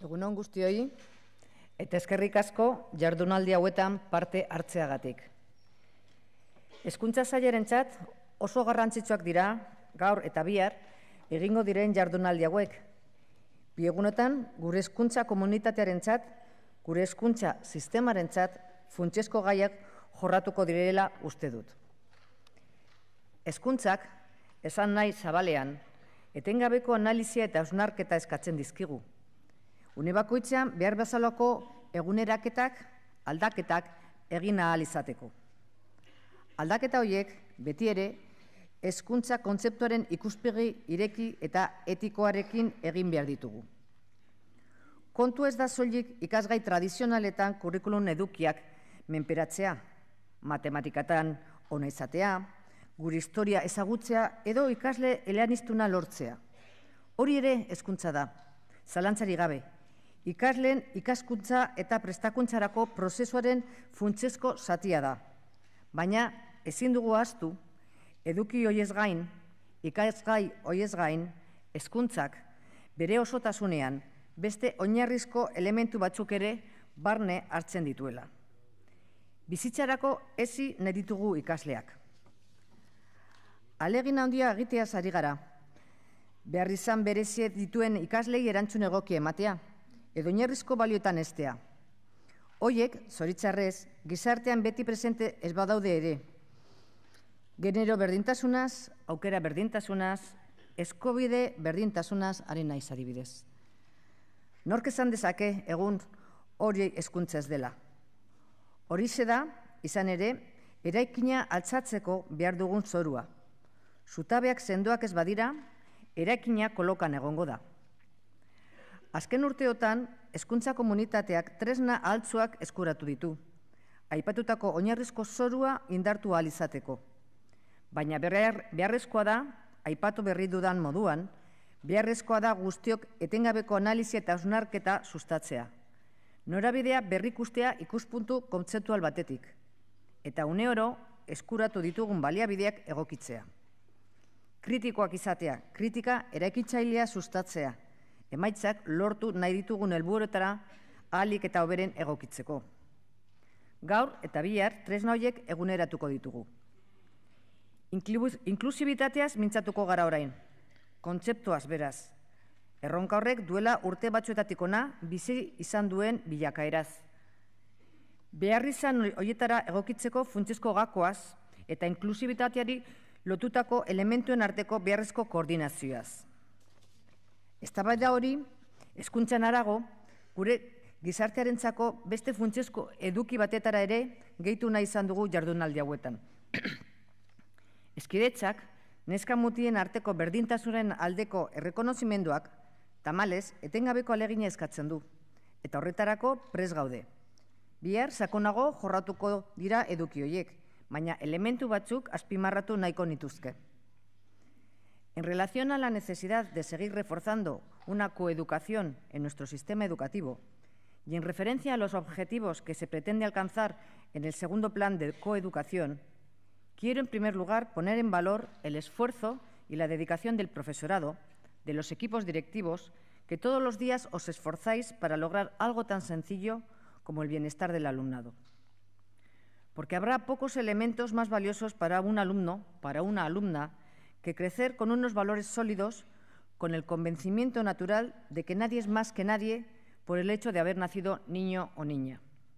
Egun on guztioi, eta eskerrik asko jardunaldi hauetan parte hartzeagatik. Hezkuntza sailarentzat oso garrantzitsuak dira gaur eta bihar egingo diren jardunaldi hauek. Bi egunetan gure hezkuntza komunitatearentzat, gure hezkuntza sistemarentzat funtsezko gaiak jorratuko direla uste dut. Hezkuntzak, esan nahi zabalean, etengabeko analizia eta hausnarketa eskatzen dizkigu. Une bakoitzean behar bezalako eguneraketak, aldaketak egin ahal izateko. Aldaketa horiek beti ere hezkuntza kontzeptuaren ikuspegi ireki eta etikoarekin egin behar ditugu. Kontu ez da soilik ikasgai tradizionaletan kurrikulum edukiak menperatzea, matematikatan ona izatea, gure historia ezagutzea edo ikasle eleaniztuna lortzea. Hori ere hezkuntza da, zalantzari gabe. Ikasleen ikaskuntza eta prestakuntzarako prozesuaren funtsezko zatia da. Baina ezin dugu ahaztu, eduki hoiez gain, ikasgai hoiez gain, hezkuntzak bere osotasunean beste oinarrizko elementu batzuk ere barne hartzen dituela. Bizitzarako ezi nahi ditugu ikasleak. Ahalegin handia egiteaz ari gara, behar izan berezie dituen ikaslei erantzun egokia ematea, edo oinarrizko balioetan heztea. Horiek, zoritxarrez, gizartean beti presente ez badaude ere. Genero berdintasunaz, aukera berdintasunaz, eskubide berdintasunaz ari naiz adibidez. Nork esan dezake egun hori hezkuntza ez dela. Horixe da, izan ere, eraikina altxatzeko behar dugun zorua. Zutabeak sendoak ez badira, eraikina kolokan egongo da. Azken urteotan, hezkuntza komunitateak tresna ahaltsuak eskuratu ditu. Aipatutako oinarrizko zorua indartu ahal izateko. Baina beharrezkoa da, aipatu berri dudan moduan, beharrezkoa da guztiok etengabeko analizia eta hausnarketa sustatzea. Norabidea berrikustea ikuspuntu kontzeptual batetik. Eta une oro, eskuratu ditugun baliabideak egokitzea. Kritikoak izatea, kritika eraikitzailea sustatzea, emaitzak lortu nahi ditugun helburuetara ahalik eta hoberen egokitzeko. Gaur eta bihar tresna horiek eguneratuko ditugu. Inklusibitateaz mintzatuko gara orain, kontzeptuaz beraz. Erronka horrek duela urte batzuetatik ona bizi izan duen bilakaeraz. Beharrizan horietara egokitzeko funtsezko gakoaz eta inklusibitateari lotutako elementuen arteko beharrezko koordinazioaz. Eztabaida hori, hezkuntzan harago, gure gizartearentzako beste funtsezko eduki batetara ere gehitu nahi izan dugu jardunaldi hauetan. Hezkidetzak, neska mutien arteko berdintasunen aldeko errekonozimenduak, tamalez, etengabeko ahalegina eskatzen du, eta horretarako prest gaude. Bihar sakonago jorratuko dira eduki horiek, baina elementu batzuk azpimarratu nahiko nituzke. En relación a la necesidad de seguir reforzando una coeducación en nuestro sistema educativo y en referencia a los objetivos que se pretende alcanzar en el segundo plan de coeducación, quiero en primer lugar poner en valor el esfuerzo y la dedicación del profesorado, de los equipos directivos, que todos los días os esforzáis para lograr algo tan sencillo como el bienestar del alumnado. Porque habrá pocos elementos más valiosos para un alumno, para una alumna, que crecer con unos valores sólidos, con el convencimiento natural de que nadie es más que nadie por el hecho de haber nacido niño o niña.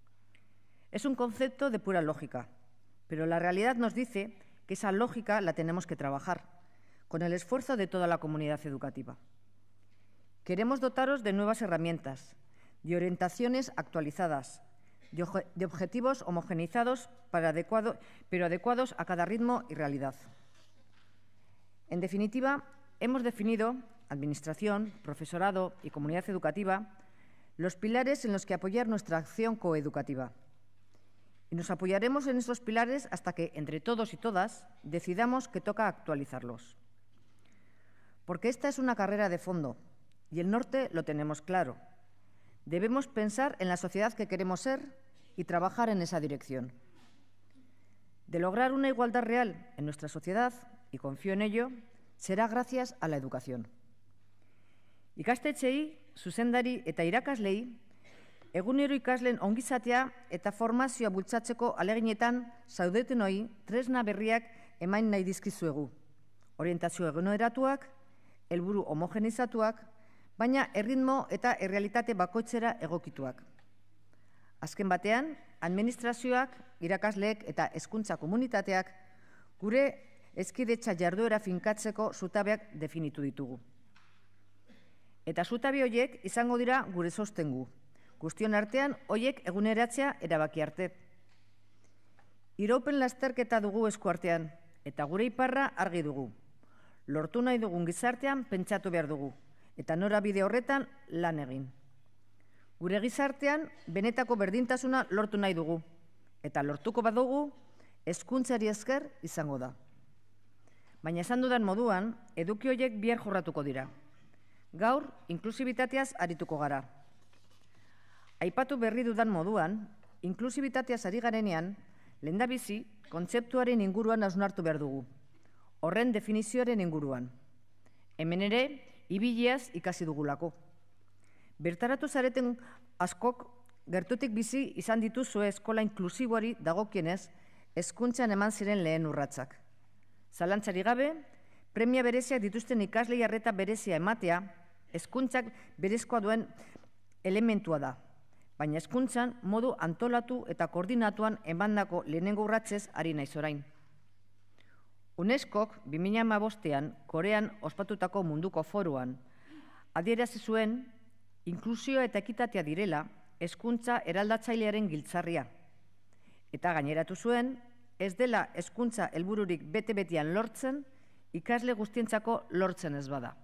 Es un concepto de pura lógica, pero la realidad nos dice que esa lógica la tenemos que trabajar, con el esfuerzo de toda la comunidad educativa. Queremos dotaros de nuevas herramientas, de orientaciones actualizadas, de objetivos homogenizados pero adecuados a cada ritmo y realidad. En definitiva, hemos definido, Administración, profesorado y comunidad educativa, los pilares en los que apoyar nuestra acción coeducativa. Y nos apoyaremos en estos pilares hasta que, entre todos y todas, decidamos que toca actualizarlos. Porque esta es una carrera de fondo y el norte lo tenemos claro. Debemos pensar en la sociedad que queremos ser y trabajar en esa dirección. De lograr una igualdad real en nuestra sociedad, y confío en ello, será gracias a la educación. Ikastetxeei zuzendari eta irakaslei, egunero ikasleen ongizatea eta formazioa bultzatzeko aleginetan zaudetenoi tresna berriak emain nahi dizkizuegu. Orientazio eguneratuak, helburu homogenizatuak, baina erritmo eta errealitate bakoitzera egokituak. Azken batean, administrazioak, irakasleek eta hezkuntza komunitateak gure hezkidetza jarduera finkatzeko zutabeak definitu ditugu. Eta zutabe horiek izango dira gure sostengu. Guztion artean, horiek eguneratzea erabaki arte. Iraupen lasterketa dugu esku artean, eta gure iparra argi dugu. Lortu nahi dugun gizartean pentsatu behar dugu, eta norabide horretan lan egin. Gure gizartean benetako berdintasuna lortu nahi dugu, eta lortuko badugu, hezkuntzari esker izango da. Baina esan dudan moduan, eduki horiek bihar jorratuko dira. Gaur, inklusibitateaz arituko gara. Aipatu berri dudan moduan, inklusibitateaz ari garenean, lehendabizi, kontzeptuaren inguruan hausnartu behar dugu. Horren definizioaren inguruan. Hemen ere, ibiliaz ikasi dugulako. Bertaratu zareten askok, gertutik bizi izan dituzue eskola inklusiboari dagokienez, hezkuntzan eman ziren lehen urratsak. Zalantzari gabe, premia bereziak dituzten ikaslei arreta berezia ematea, hezkuntzak berezkoa duen elementua da. Baina hezkuntzan modu antolatu eta koordinatuan emandako lehenengo urratsez ari naiz orain. UNESCOk 2015an Korean ospatutako munduko foruan adierazi zuen inklusioa eta ekitatea direla hezkuntza eraldatzailearen giltzarria. Eta gaineratu zuen, ez dela hezkuntza helbururik bete-betean lortzen, ikasle guztientzako lortzen ez bada.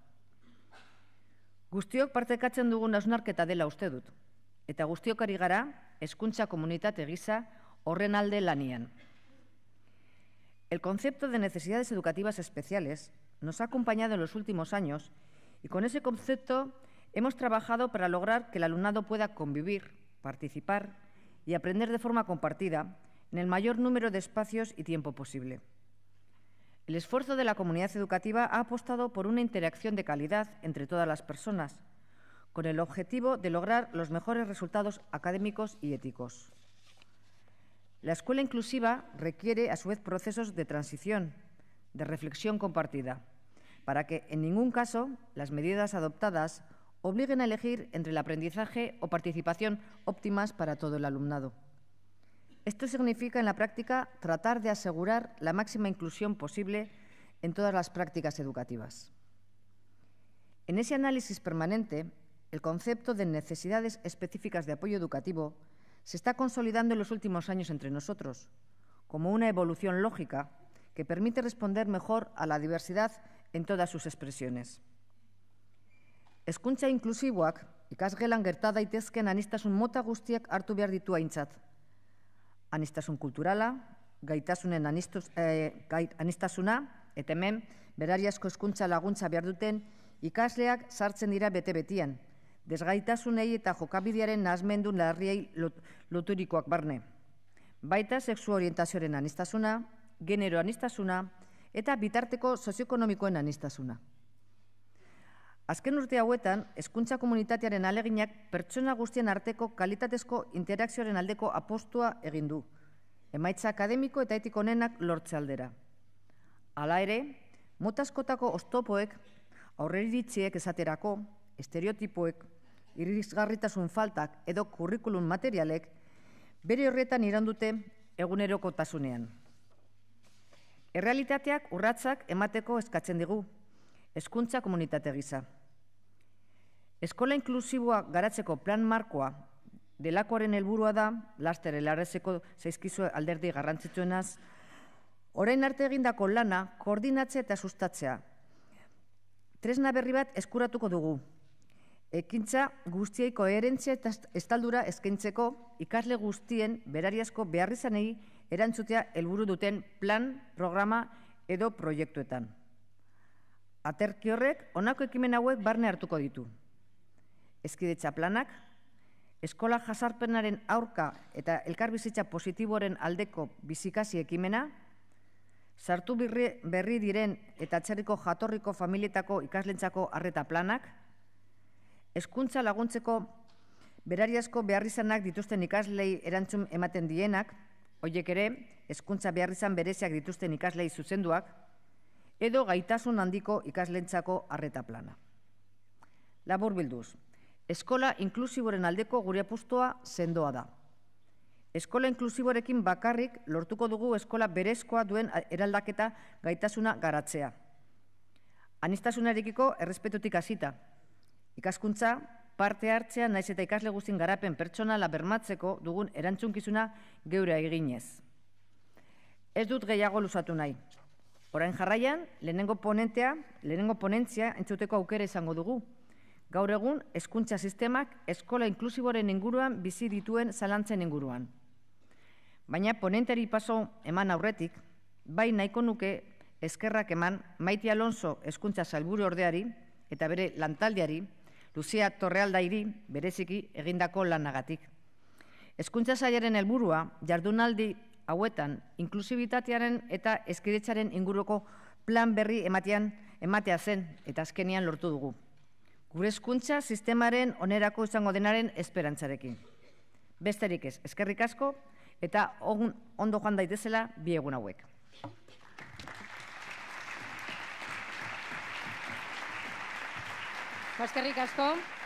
Guztiok partekatzen dugun hausnarketa dela uste dut, eta guztiok ari gara hezkuntza komunitate gisa horren alde lanian. El concepto de necesidades educativas especiales nos ha acompañado en los últimos años y con ese concepto hemos trabajado para lograr que el alumnado pueda convivir, participar y aprender de forma compartida en el mayor número de espacios y tiempo posible. El esfuerzo de la comunidad educativa ha apostado por una interacción de calidad entre todas las personas, con el objetivo de lograr los mejores resultados académicos y éticos. La escuela inclusiva requiere, a su vez, procesos de transición, de reflexión compartida, para que, en ningún caso, las medidas adoptadas obliguen a elegir entre el aprendizaje o participación óptimas para todo el alumnado. Esto significa, en la práctica, tratar de asegurar la máxima inclusión posible en todas las prácticas educativas. En ese análisis permanente, el concepto de necesidades específicas de apoyo educativo se está consolidando en los últimos años entre nosotros, como una evolución lógica que permite responder mejor a la diversidad en todas sus expresiones. Hezkuntza inklusiboak ikasgelan gerta daitezken aniztasun mota guztiak hartu behar ditu aintzat. Aniztasun kulturala, gaitasunen aniztasuna, eta hemen berariazko hezkuntza laguntza behar duten ikasleak sartzen dira bete-betian, desgaitasunei eta jokabidearen nahasmendu larriei loturikoak barne. Baita sexu orientazioaren aniztasuna, genero aniztasuna eta bitarteko sozioekonomikoen aniztasuna. Azken urte hauetan, hezkuntza komunitatearen aleginak pertsona guztien arteko kalitatezko interakzioaren aldeko apostua egin du, emaitza akademiko eta etiko onenak lortze aldera. Hala ere, mota askotako oztopoek, aurreiritziek esaterako, estereotipoek, irisgarritasun faltak edo kurrikulum materialek bere horretan irandute egunerokotasunean. Errealitateak urratsak emateko eskatzen digu, hezkuntza komunitate gisa. Eskola inklusiboa garatzeko plan markoa delakoaren helburua da, laster helaraziko zaizkizue alderdi garrantzitsuenaz, orain arte egindako lana koordinatzea eta sustatzea. Tresna berri bat eskuratuko dugu. Ekintza guztiei koherentzia eta estaldura eskaintzeko ikasle guztien berariazko beharrizanei erantzutea helburu duten plan, programa edo proiektuetan. Aterki horrek honako ekimen hauek barne hartuko ditu. Hezkidetza planak, eskola jazarpenaren aurka eta elkarbizitza positiboren aldeko bizikasi ekimena, sartu berri diren eta atzerriko jatorriko familietako ikaslentzako arreta planak, hezkuntza laguntzeko berariazko beharrizanak dituzten ikaslei erantzun ematen dienak, horiek ere, hezkuntza beharrizan bereziak dituzten ikaslei zuzenduak, edo gaitasun handiko ikaslentzako arreta plana. Laburbilduz, eskola inklusiboren aldeko gure apustua sendoa da. Eskola inklusiborekin bakarrik lortuko dugu eskola berezkoa duen eraldaketa gaitasuna garatzea. Aniztasunarekiko errespetutik hasita. Ikaskuntza, parte hartzea naiz eta ikasle guztien garapen pertsonala bermatzeko dugun erantzunkizuna geure eginez. Ez dut gehiago luzatu nahi. Orain jarraian, lehenengo ponentzia entzuteko aukera izango dugu. Gaur egun, hezkuntza sistemak eskola inklusiboren inguruan bizi dituen zalantzen inguruan. Baina ponentari paso eman aurretik, bai nahiko nuke eskerrak eman Maite Alonso hezkuntza sailburu ordeari eta bere lantaldeari, Lucia Torrealdairi bereziki egindako lanagatik. Hezkuntza sailaren helburua jardunaldi hauetan inklusibitatearen eta hezkidetzaren inguruko plan berri ematea zen eta azkenean lortu dugu. Gure hezkuntza sistemaren onerako izango denaren esperantzarekin. Besterik ez, eskerrik asko eta ondo joan daitezela bi egun hauek. Eskerrik asko.